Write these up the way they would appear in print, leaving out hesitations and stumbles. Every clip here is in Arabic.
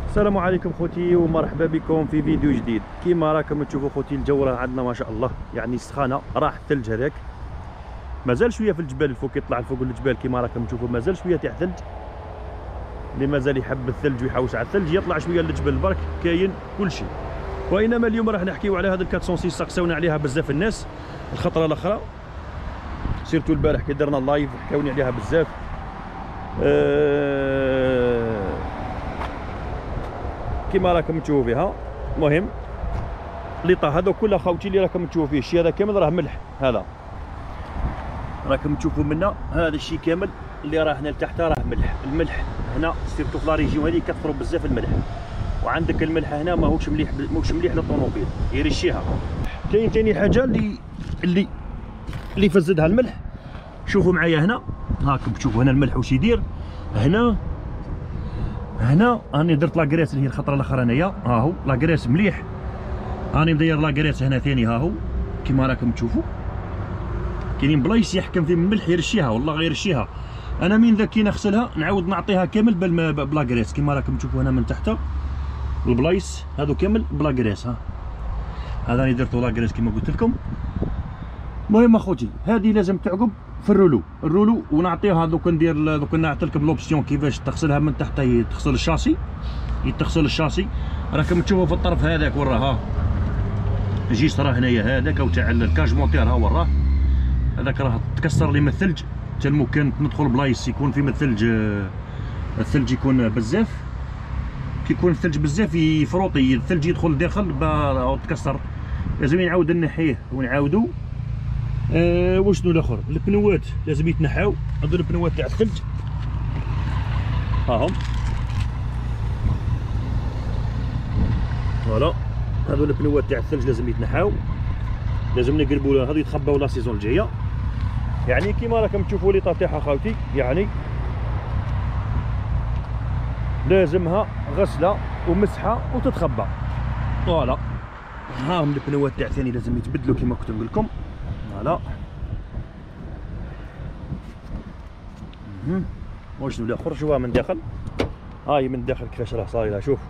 السلام عليكم خوتي ومرحبا بكم في فيديو جديد. كيما راكم تشوفوا خوتي الجو راه عندنا ما شاء الله، يعني سخانه. راح الثلج هذاك مازال شويه في الجبال الفوق، يطلع الفوق الجبال كيما راكم تشوفوا مازال شويه تاع ثلج. اللي مازال يحب الثلج ويحوس على الثلج يطلع شويه للجبل برك، كاين كل شيء. وانما اليوم راح نحكيو على هذا ال 406 سقساونا عليها بزاف الناس الخطره الاخرى، سيرتو البارح كي درنا اللايف حكاوني عليها بزاف. كيما راكم تشوفوا فيها. المهم ليطا هذا كله خوتي اللي راكم تشوفوا فيه، الشيء هذا كامل راه ملح. هذا راكم تشوفوا منا هذا الشيء كامل اللي راه هنا لتحت راه ملح. الملح هنا سيرتو في لا ريجيون هذه كثروا بزاف الملح، وعندك الملح هنا ماهوش مليح، ماهوش مليح للطوموبيل يرشيها. كاين ثاني حاجه اللي فزدها الملح. شوفوا معايا هنا، هاكم تشوفوا هنا الملح واش يدير. هنا راني درت لاكريس اللي هي الخطره الاخرى انايا، ها هو لاكريس مليح. راني مدير لاكريس هنا ثاني، ها هو كيما راكم تشوفوا. كاينين بلايص يحكم فيهم الملح يرشيها، والله غير يرشيها. انا من ذا كي نغسلها نعاود نعطيها كامل بلاكريس كيما راكم تشوفوا هنا من تحت البلايص هذو كامل بلاكريس. هذا راني درتو لاكريس كيما قلت لكم. المهم اخوتي هذه لازم تعقب في الرولو ونعطيها. دوك ندير دوك نعطي لكم لوبسيون كيفاش تغسلها من تحت. تغسل الشاسي، يتغسل الشاسي. راكم تشوفوا في الطرف هذاك وراه جيس راه هنايا هذاك، او تاع الكاج مونتير ها وراه هذاك راه تكسر لي من الثلج. حتى ممكن ندخل بلايص يكون فيهم الثلج يكون بزاف. كي يكون الثلج بزاف يفروطي الثلج يدخل داخل تكسر، لازم نعاود نحيه ونعاودو. وشنو الاخر؟ البنوات لازم يتنحاو. هذو البنوات تاع الثلج هاهم، فوالا. هذو البنوات تاع الثلج لازم يتنحاو، لازم نقربوا. هذو يتخباو لا سيزون الجايه. يعني كيما راكم تشوفوا لي تاعها خاوتي، يعني لازمها غسله ومسحه وتتخبى. فوالا هاهم البنوات تاع ثاني لازم يتبدلوا كيما كنت نقول لكم. فوالا. وشنو الاخر؟ شوفها من داخل، هاي من داخل كيفاش راه صايره. شوف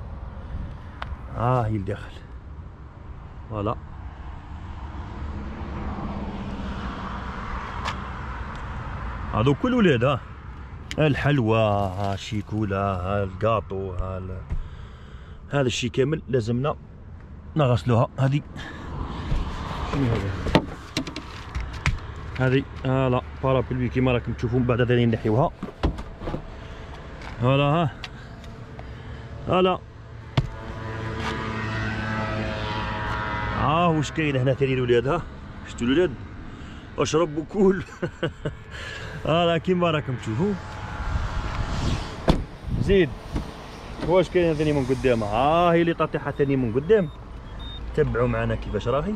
هي الداخل. فوالا هادو كل ولاد. ها الحلوى، ها الشيكولا، ها الكاطو، هذا الشيء كامل لازمنا نغسلوها. هذه شنو هذه؟ لا بارابلوي كيما راكم تشوفون. بعد ثاني نحيوها. فوالا هلا واش كاين هنا ثاني الولاد. شفتوا الولاد؟ اشرب وكول. كيما راكم تشوفوا. زيد واش كاين ثاني من قدام. هي اللي طاطيحه ثاني من قدام. تبعوا معنا كيفاش راهي.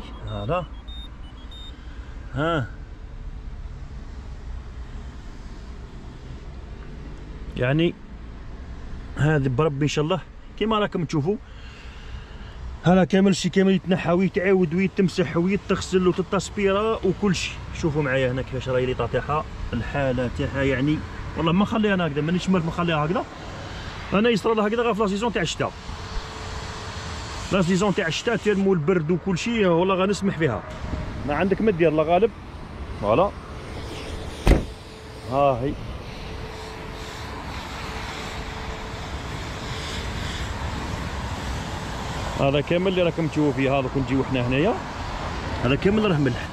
يعني هذا بربي ان شاء الله كيما راكم تشوفوا. هذا كامل شي كامل يتنحى ويتعاود ويتمسح ويتغسل وتتصبيره وكل شيء. شوفوا معايا هنا كيفاش راهي لي طاطيحه. الحاله تاعها يعني والله ما نخليها انا هكذا، مانيش مالك نخليها هكذا. انا يصرى لها هكذا غير في لا سيزون تاع الشتاء. لا سيزون تاع الشتاء ترمو البرد وكل شيء والله غنسمح فيها. ما عندك ما دير لا غالب. فوالا هي هذا كامل اللي راكم تشوفوا فيه. هذا كون نجيو حنا هنايا هذا كامل راه ملح.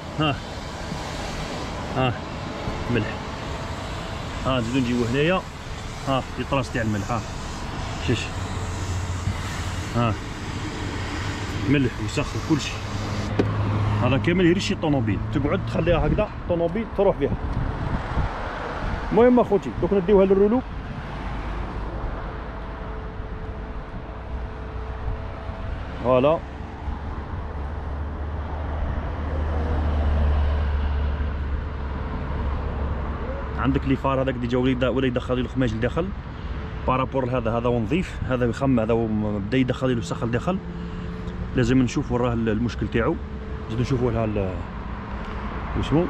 ملح. نزيدو نجيو هنايا في طراس تاع الملح. شوف ملح ويسخن كل شيء. هذا كامل يرشي الطوموبيل، تقعد تخليها هكذا الطوموبيل تروح بها. المهم اخوتي دوك نديوها للرولو. فوالا عندك لي فار هذاك ديجا ولا يدخل له الخماج لداخل بارابور لهذا. هذا نظيف، هذا يخم، هذا بدا يدخل له الوسخ لداخل. لازم نشوفوا راه المشكل تاعو. نزيدو نشوفوا لها واسمو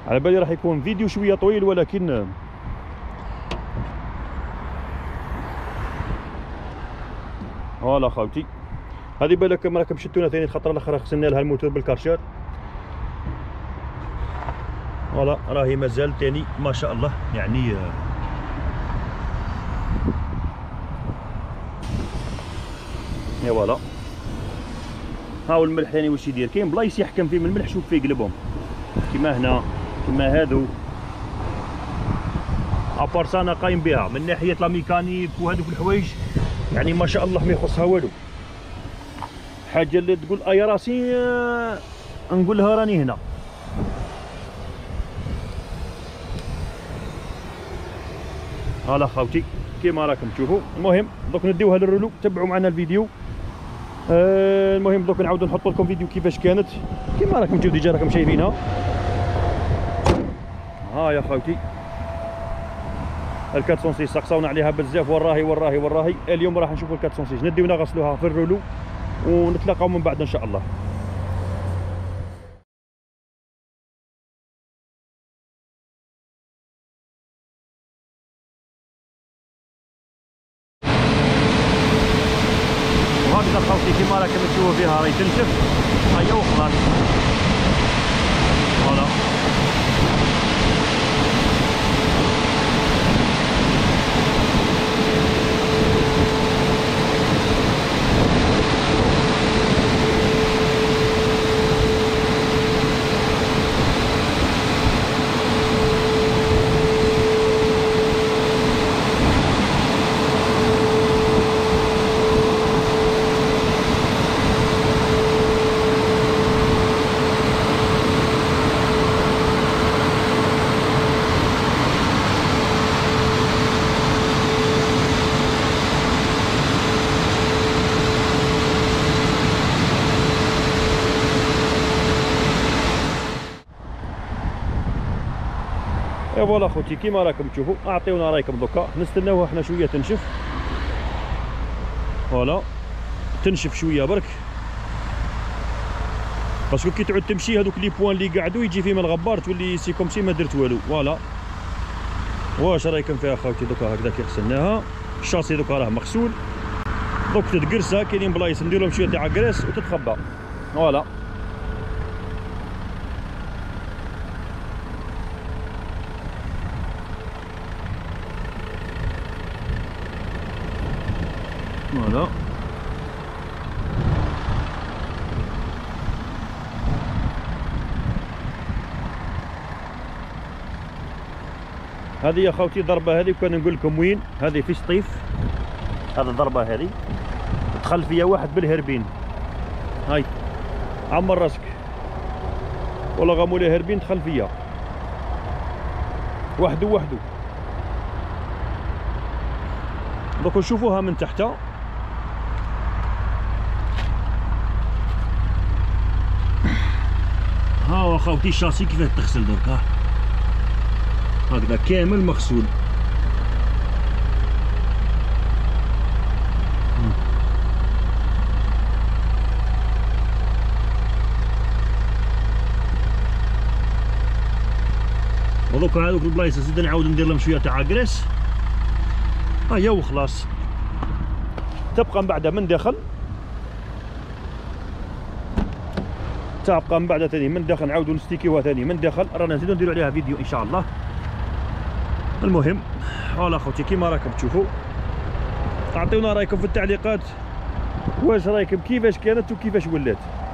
على بالي راح يكون فيديو شويه طويل، ولكن فوالا خاوتي هذه بالك راكم شتونا ثاني الخطره الاخرى غسلنا لها الموتور بالكارشار. فوالا راهي مازال ثاني ما شاء الله يعني يا فوالا. ها هو الملح ثاني واش يدير، كاين بلايص يحكم فيه من الملح، شوف فيه يقلبهم كيما هنا كيما هادو. ابار انا قايم بها من ناحيه لا ميكانيك وهذوك الحوايج يعني ما شاء الله ما يخصها والو. حاجه اللي تقول اي راسي نقولها راني هنا. هلا خاوتي كيما راكم تشوفوا. المهم دوك نديوها للرولو، تبعوا معنا الفيديو. المهم دوك نعاودو نحطو لكم فيديو كيفاش كانت كيما راكم تشوفوا ديجا راكم شايفينها. ها يا خاوتي ال 406 سقساونا عليها بزاف وراهي. اليوم راح نشوفوا ال 406 نديو نغسلوها في الرولو ونتلاقاو من بعد ان شاء الله. وهكذا خاوتي كيما راكم تشوفوا فيها راهي تنشف. هيا وخلاص فوالا. اي فوالا خوتي كيما راكم تشوفوا. اعطيونا رايكم دوكا، نستناوها حنا شويه تنشف. فوالا تنشف شويه برك باسكو كي تعود تمشي هذوك لي بوان اللي قعدوا يجي فيهم الغبار تولي سي كوم سي ما درت والو. فوالا واش رايكم فيها خوتي؟ دوكا هكذا كي غسلناها الشاصي دوكا راه مغسول، دوك تتقرصها. كاينين بلايص ندير لهم شويه تاع قراص وتتخبى. فوالا فوالا هذه يا خوتي ضربه هذه. كان نقول لكم وين هذه في سطيف. هذا ضربه هذه دخل فيها واحد بالهربين. هاي عمر راسك والله غامولي هربين دخل فيها وحده. دوك نشوفوها من تحت. ها هو خوتي الشاسي كيفاه تغسل درك. هكذا كامل مغسول. ودوكا هذوك البلايص زيد نعاود ندير لهم شويه تاع كراس. هيا وخلاص. تبقى من بعدها من داخل تبقى من بعدها ثاني من داخل نعاودو نستيكيوها ثاني من داخل. رانا نزيدو نديرو عليها فيديو ان شاء الله. المهم فوالا خوتي كيما راكم تشوفوا. اعطيونا رايكم في التعليقات واش رايكم كيفاش كانت وكيفاش ولات.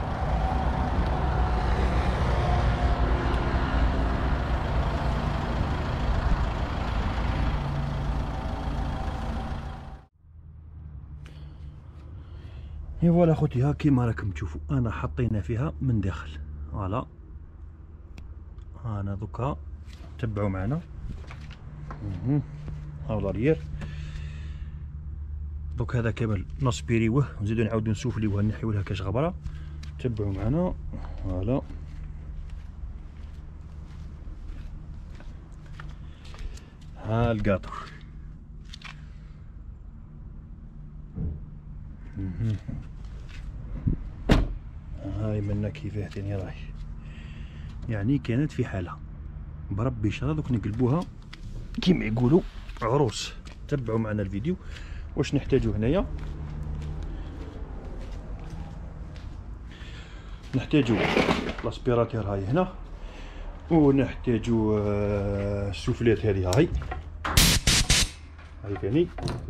اي فوالا خوتي ها كيما راكم تشوفوا انا حطينا فيها من داخل. فوالا انا دوكا تبعوا معنا. ها لاريير دوك هذا كامل نصبيريوه ونزيدو نعاودو نسوفليوه نحيو لها كاش غبره. تبعوا معنا. فوالا ها الكاطو. هاي منا كيفاه تاني راهي يعني كانت في حالها. بربي ان شاء الله دوك نقلبوها كيما يقولوا عروس. تبعوا معنا الفيديو. واش نحتاجو هنايا؟ نحتاجو لاسبيراتير هاي هنا، ونحتاجو السوفليت هذه هاي ثاني.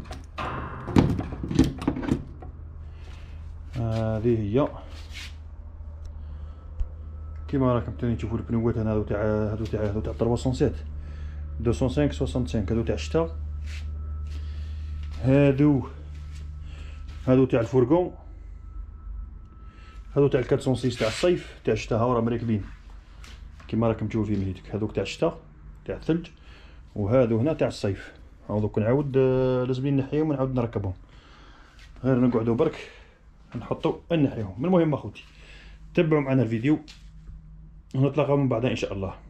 هذه هي كيما راكم تاني تشوفوا البنوات هنا، هادو تاع 307 205 65 هادو تاع الشتا، هادو تاع الفورغون، هادو تاع 406 تاع الصيف تاع الشتا. هاو راه مركبين كيما راكم تشوفوا في ميتك. هادوك تاع الشتا تاع الثلج، وهادو هنا تاع الصيف. هاو دوك نعاود لازم نحيهم ونعاود نركبهم، غير نقعدوا برك نحطوا نحيهم. المهم اخوتي تبعوا معنا الفيديو ونتلاقاو من بعدها ان شاء الله.